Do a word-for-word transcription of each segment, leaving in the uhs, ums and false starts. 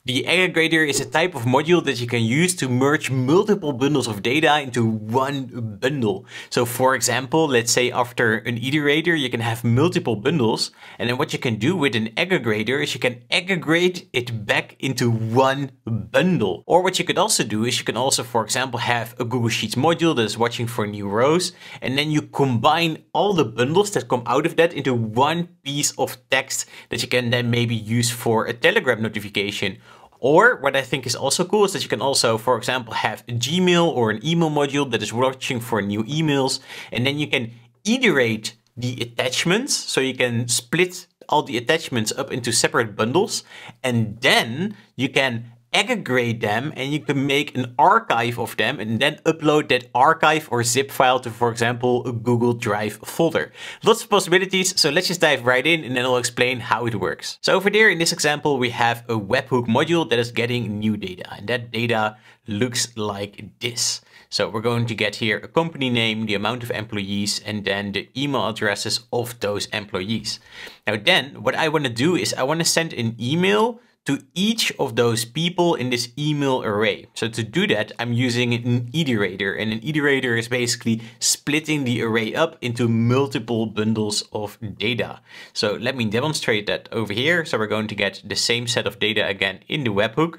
The aggregator is a type of module that you can use to merge multiple bundles of data into one bundle. So for example, let's say after an iterator, you can have multiple bundles. And then what you can do with an aggregator is you can aggregate it back into one bundle. Or what you could also do is you can also, for example, have a Google Sheets module that is watching for new rows. And then you combine all the bundles that come out of that into one piece of text that you can then maybe use for a Telegram notification. Or what I think is also cool is that you can also, for example, have a Gmail or an email module that is watching for new emails. And then you can iterate the attachments. So you can split all the attachments up into separate bundles. And then you can aggregate them and you can make an archive of them and then upload that archive or zip file to, for example, a Google Drive folder. Lots of possibilities, so let's just dive right in and then I'll explain how it works. So over there in this example, we have a webhook module that is getting new data, and that data looks like this. So we're going to get here a company name, the amount of employees, and then the email addresses of those employees. Now then, what I want to do is I want to send an email to each of those people in this email array. So to do that, I'm using an iterator, and an iterator is basically splitting the array up into multiple bundles of data. So let me demonstrate that over here. So we're going to get the same set of data again in the webhook.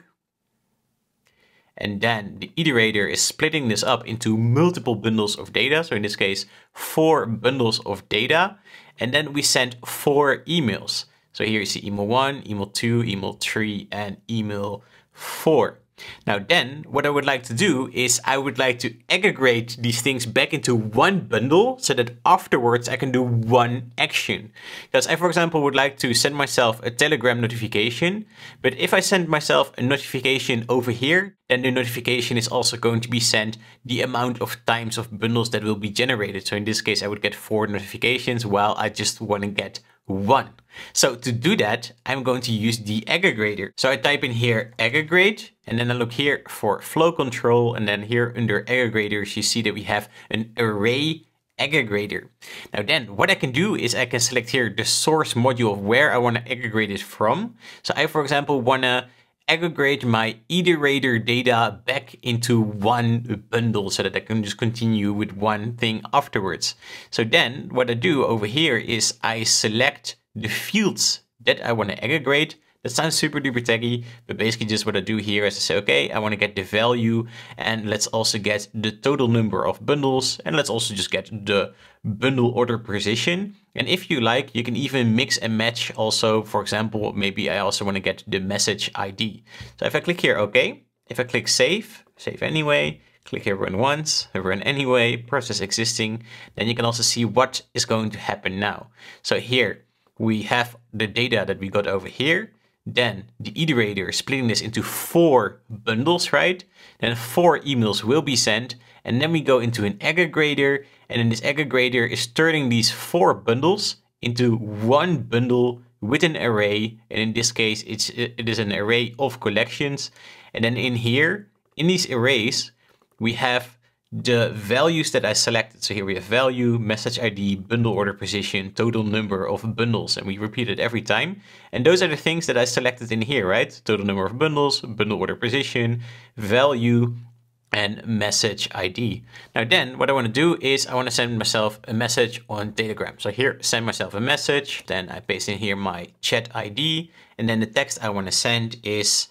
And then the iterator is splitting this up into multiple bundles of data. So in this case, four bundles of data. And then we send four emails. So here you see email one, email two, email three, and email four. Now then, what I would like to do is I would like to aggregate these things back into one bundle so that afterwards I can do one action. Because I, for example, would like to send myself a Telegram notification, but if I send myself a notification over here, then the notification is also going to be sent the amount of times of bundles that will be generated. So in this case, I would get four notifications while I just want to get one. So to do that, I'm going to use the aggregator. So I type in here aggregate, and then I look here for flow control. And then here under aggregators, you see that we have an array aggregator. Now then, what I can do is I can select here the source module of where I want to aggregate it from. So I, for example, want to aggregate my iterator data back into one bundle so that I can just continue with one thing afterwards. So then what I do over here is I select the fields that I want to aggregate. That sounds super duper techy, but basically just what I do here is I say, okay, I want to get the value, and let's also get the total number of bundles, and let's also just get the bundle order position. And if you like, you can even mix and match also. For example, maybe I also want to get the message I D. So if I click here, okay, if I click save, save anyway, click here run once, run anyway, process existing, then you can also see what is going to happen now. So here we have the data that we got over here. Then the iterator is splitting this into four bundles, right? Then four emails will be sent. And then we go into an aggregator. And then this aggregator is turning these four bundles into one bundle with an array. And in this case, it's, it is an array of collections. And then in here, in these arrays, we have the values that I selected. So here we have value, message I D, bundle order position, total number of bundles, and we repeat it every time. And those are the things that I selected in here, right? Total number of bundles, bundle order position, value, and message I D. Now then, what I want to do is I want to send myself a message on Telegram. So here, send myself a message. Then I paste in here my chat I D. And then the text I want to send is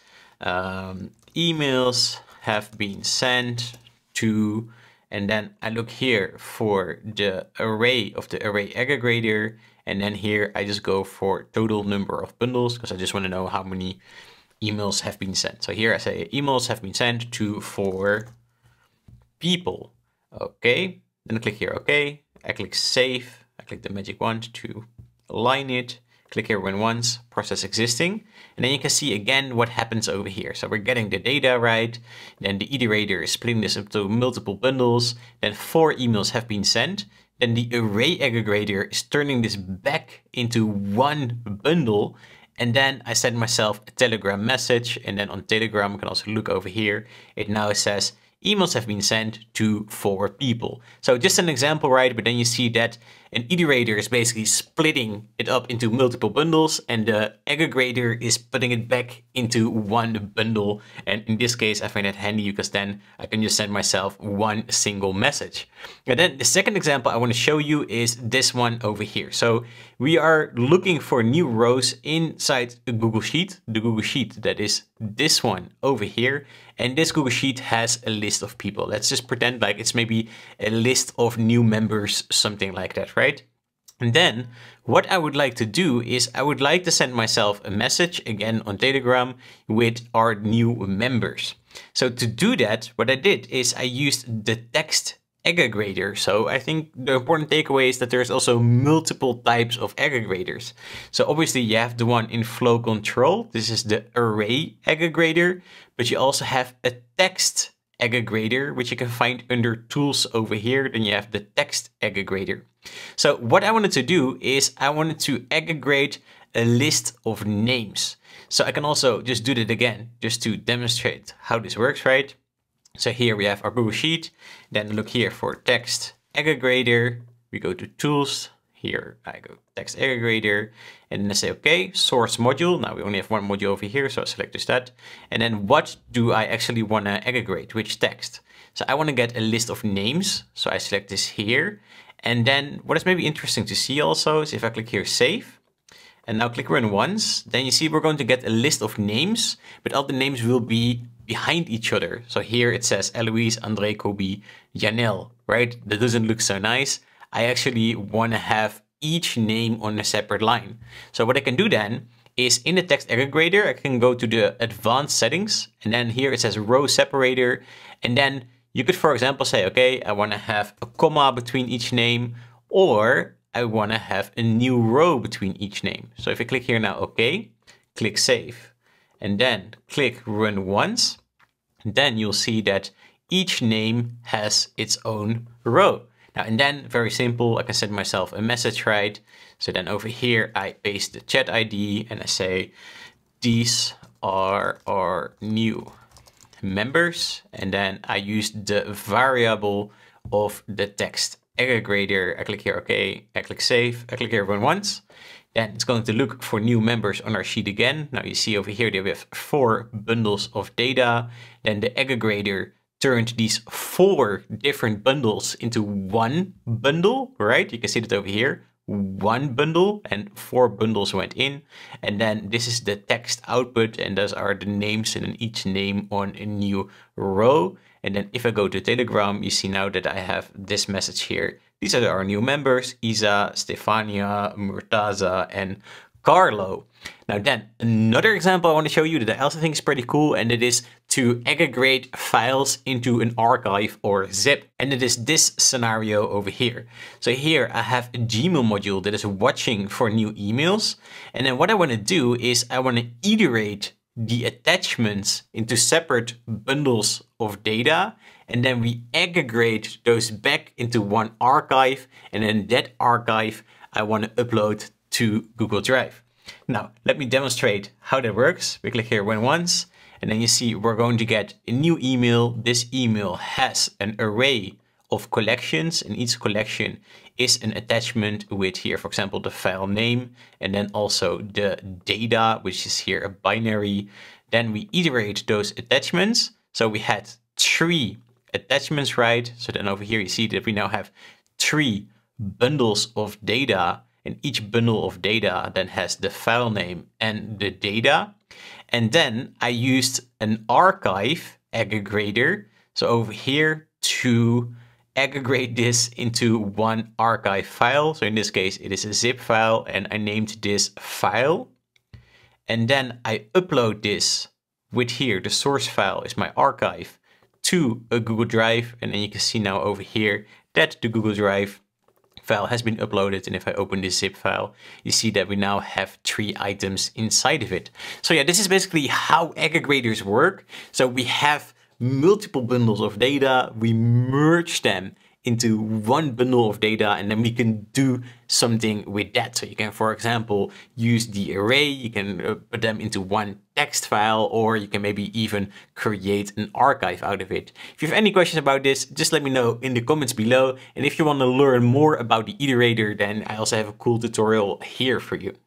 um, emails have been sent to, and then I look here for the array of the array aggregator. And then here I just go for total number of bundles because I just want to know how many emails have been sent. So here I say emails have been sent to four people. Okay, then I click here, okay. I click save, I click the magic wand to align it. Click here run once, process existing, and then you can see again what happens over here. So we're getting the data right, then the iterator is splitting this into multiple bundles, then four emails have been sent, then the array aggregator is turning this back into one bundle, and then I send myself a Telegram message, and then on Telegram you can also look over here, it now says emails have been sent to four people. So just an example, right? But then you see that An iterator is basically splitting it up into multiple bundles, and the aggregator is putting it back into one bundle. And in this case, I find that handy because then I can just send myself one single message. And then the second example I want to show you is this one over here. So we are looking for new rows inside a Google Sheet, the Google Sheet that is this one over here. And this Google Sheet has a list of people. Let's just pretend like it's maybe a list of new members, something like that, right? And then what I would like to do is I would like to send myself a message again on Telegram with our new members. So to do that, what I did is I used the text aggregator. So I think the important takeaway is that there's also multiple types of aggregators. So obviously you have the one in flow control. This is the array aggregator, but you also have a text aggregator, which you can find under tools over here. Then you have the text aggregator. So what I wanted to do is I wanted to aggregate a list of names. So I can also just do that again, just to demonstrate how this works, right? So here we have our Google Sheet, then look here for text aggregator. We go to tools, here I go text aggregator, and then I say, okay, source module. Now we only have one module over here, so I select just that. And then what do I actually want to aggregate, which text? So I want to get a list of names. So I select this here. And then what is maybe interesting to see also is if I click here, save, and now click run once, then you see we're going to get a list of names, but all the names will be behind each other. So here it says Eloise, Andre, Kobe, Janelle, right? That doesn't look so nice. I actually want to have each name on a separate line. So what I can do then is in the text aggregator, I can go to the advanced settings, and then here it says row separator. And then you could, for example, say, okay, I want to have a comma between each name, or I want to have a new row between each name. So if I click here now, okay, click save, and then click run once, then you'll see that each name has its own row. Now, and then very simple, I can send myself a message, right? So then over here, I paste the chat I D and I say, these are our new members. And then I use the variable of the text aggregator. I click here, okay, I click save, I click here run once. Then it's going to look for new members on our sheet again. Now you see over here that we have four bundles of data. Then the aggregator turned these four different bundles into one bundle, right? You can see that over here, one bundle and four bundles went in. And then this is the text output, and those are the names, and then each name on a new row. And then if I go to Telegram, you see now that I have this message here. These are our new members, Isa, Stefania, Murtaza, and Carlo. Now then, another example I want to show you that I also think is pretty cool, and it is to aggregate files into an archive or zip. And it is this scenario over here. So here I have a Gmail module that is watching for new emails. And then what I want to do is I want to iterate the attachments into separate bundles of data, and then we aggregate those back into one archive, and then that archive I want to upload to Google Drive. Now let me demonstrate how that works. We click here run once, and then you see we're going to get a new email. This email has an array of collections, and each collection is an attachment with here, for example, the file name, and then also the data, which is here a binary. Then we iterate those attachments. So we had three attachments, right? So then over here you see that we now have three bundles of data, and each bundle of data then has the file name and the data. And then I used an archive aggregator, so over here, to aggregate this into one archive file. So in this case, it is a zip file, and I named this file. And then I upload this with here, the source file is my archive, to a Google Drive. And then you can see now over here that the Google Drive file has been uploaded. And if I open this zip file, you see that we now have three items inside of it. So yeah, this is basically how aggregators work. So we have multiple bundles of data, we merge them into one bundle of data, and then we can do something with that. So you can, for example, use the array, you can uh, put them into one text file, or you can maybe even create an archive out of it. If you have any questions about this, just let me know in the comments below. And if you want to learn more about the iterator, then I also have a cool tutorial here for you.